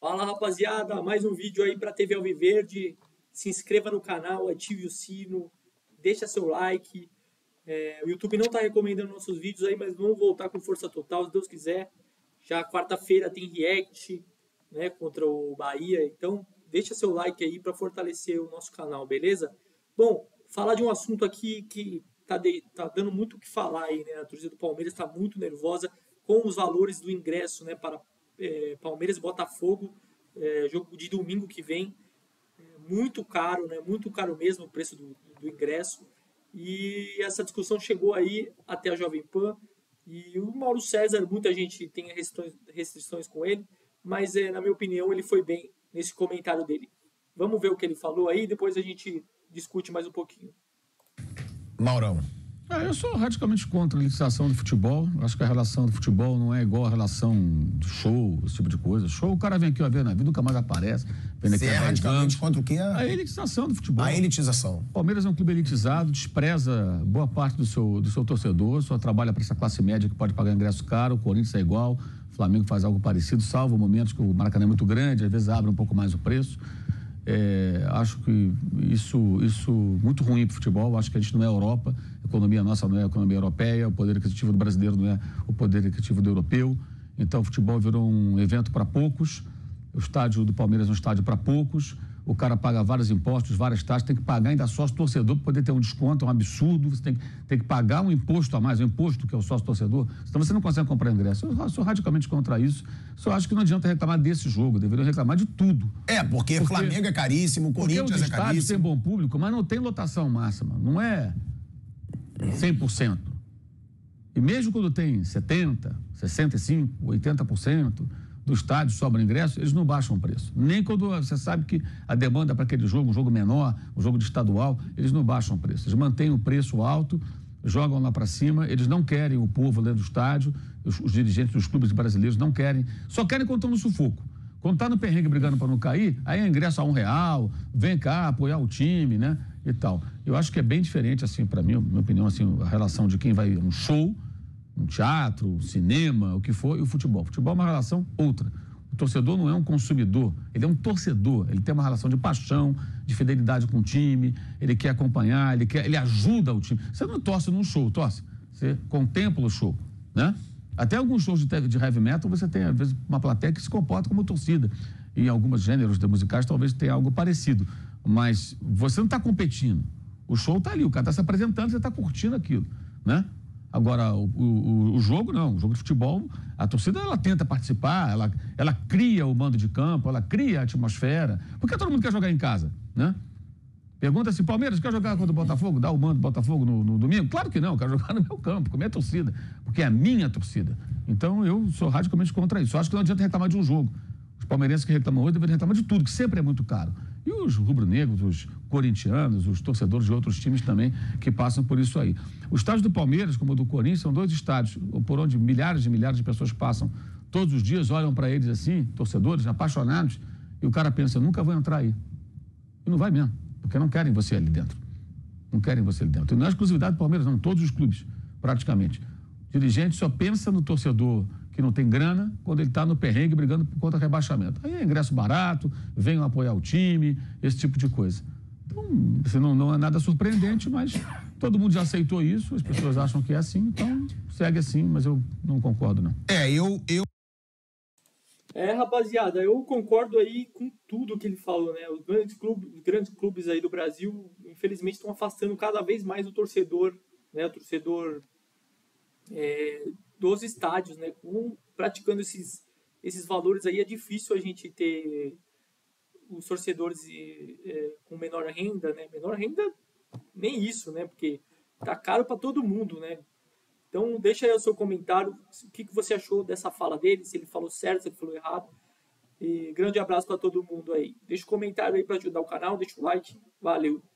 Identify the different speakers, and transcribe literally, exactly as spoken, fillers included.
Speaker 1: Fala, rapaziada, mais um vídeo aí para T V Alviverde. Se inscreva no canal, ative o sino, deixa seu like. É, o YouTube não está recomendando nossos vídeos aí, mas vamos voltar com força total, se Deus quiser. Já quarta-feira tem react, né, contra o Bahia, então deixa seu like aí para fortalecer o nosso canal, beleza? Bom, falar de um assunto aqui que tá, de, tá dando muito o que falar aí, né? A torcida do Palmeiras está muito nervosa com os valores do ingresso, né, para é, Palmeiras e Botafogo, é, jogo de domingo que vem. É, muito caro, né? Muito caro mesmo o preço do, do ingresso. E essa discussão chegou aí até a Jovem Pan. E o Mauro César, muita gente tem restrições, restrições com ele, mas é, na minha opinião ele foi bem nesse comentário dele. Vamos ver o que ele falou aí, depois a gente discute mais um pouquinho.
Speaker 2: Maurão.
Speaker 3: É, eu sou radicalmente contra a licitação do futebol. Acho que a relação do futebol não é igual a relação do show, esse tipo de coisa. Show, o cara vem aqui uma vez na vida, nunca mais aparece.
Speaker 2: Você é radicalmente contra o quê?
Speaker 3: A elitização do futebol.
Speaker 2: A elitização.
Speaker 3: O Palmeiras é um clube elitizado, despreza boa parte do seu, do seu torcedor, só trabalha para essa classe média que pode pagar ingresso caro. O Corinthians é igual, o Flamengo faz algo parecido, salvo momentos que o Maracanã é muito grande, às vezes abre um pouco mais o preço. É, acho que isso, isso muito ruim para o futebol. Acho que a gente não é Europa, a economia nossa não é a economia europeia, o poder aquisitivo do brasileiro não é o poder aquisitivo do europeu. Então o futebol virou um evento para poucos, o estádio do Palmeiras é um estádio para poucos, o cara paga vários impostos, várias taxas, tem que pagar ainda sócio torcedor para poder ter um desconto, é um absurdo. Você tem, tem que pagar um imposto a mais, um imposto que é o sócio torcedor, então você não consegue comprar ingresso. Eu sou radicalmente contra isso, só acho que não adianta reclamar desse jogo, deveriam reclamar de tudo.
Speaker 2: É, porque, porque Flamengo é caríssimo, Corinthians é caríssimo.
Speaker 3: Tem bom público, mas não tem lotação máxima, não é cem por cento. E mesmo quando tem setenta por cento, sessenta e cinco por cento, oitenta por cento do estádio sobra ingresso, eles não baixam o preço. Nem quando você sabe que a demanda para aquele jogo, um jogo menor, um jogo de estadual, eles não baixam o preço. Eles mantêm o preço alto, jogam lá para cima, eles não querem o povo dentro do estádio, os, os dirigentes dos clubes brasileiros não querem, só querem quando estão no sufoco. Quando está no perrengue brigando para não cair, aí é ingresso a um real, vem cá apoiar o time, né, e tal. Eu acho que é bem diferente, assim, para mim, minha opinião, assim, a relação de quem vai a um show, um teatro, um cinema, o que for, e o futebol. O futebol é uma relação outra. O torcedor não é um consumidor, ele é um torcedor, ele tem uma relação de paixão, de fidelidade com o time, ele quer acompanhar, ele quer, ele ajuda o time. Você não torce num show, torce, você contempla o show, né? Até alguns shows de, de heavy metal você tem, às vezes, uma plateia que se comporta como torcida. E em alguns gêneros de musicais talvez tenha algo parecido, mas você não está competindo. O show está ali, o cara está se apresentando, você está curtindo aquilo, né? Agora, o, o, o jogo não, o jogo de futebol, a torcida ela tenta participar, ela, ela cria o mando de campo, ela cria a atmosfera, porque todo mundo quer jogar em casa, né? Pergunta se Palmeiras quer jogar contra o Botafogo, dá o mando do Botafogo no, no domingo? Claro que não, eu quero jogar no meu campo, com a minha torcida, porque é a minha torcida. Então eu sou radicalmente contra isso, eu acho que não adianta reclamar de um jogo. Os palmeirenses que reclamam hoje deveriam reclamar de tudo, que sempre é muito caro. E os rubro-negros, os corintianos, os torcedores de outros times também que passam por isso aí. O estádio do Palmeiras, como o do Corinthians, são dois estádios por onde milhares e milhares de pessoas passam todos os dias, olham para eles assim, torcedores, apaixonados, e o cara pensa, nunca vou entrar aí. E não vai mesmo, porque não querem você ali dentro. Não querem você ali dentro. E não é exclusividade do Palmeiras, não, todos os clubes, praticamente. O dirigente só pensa no torcedor que não tem grana, quando ele está no perrengue brigando contra rebaixamento. Aí é ingresso barato, venham apoiar o time, esse tipo de coisa. Então, assim, não, não é nada surpreendente, mas todo mundo já aceitou isso, as pessoas acham que é assim, então segue assim, mas eu não concordo, não.
Speaker 2: É, eu... eu...
Speaker 1: É, rapaziada, eu concordo aí com tudo que ele falou, né? Os grandes clubes, os grandes clubes aí do Brasil, infelizmente, estão afastando cada vez mais o torcedor, né? O torcedor... É, dos estádios, né? Com, praticando esses, esses valores aí, é difícil a gente ter os torcedores é, com menor renda, né? Menor renda, nem isso, né? Porque tá caro para todo mundo, né? Então, deixa aí o seu comentário, o que, que você achou dessa fala dele, se ele falou certo, se ele falou errado. E grande abraço para todo mundo aí. Deixa o um comentário aí para ajudar o canal, deixa o like, valeu!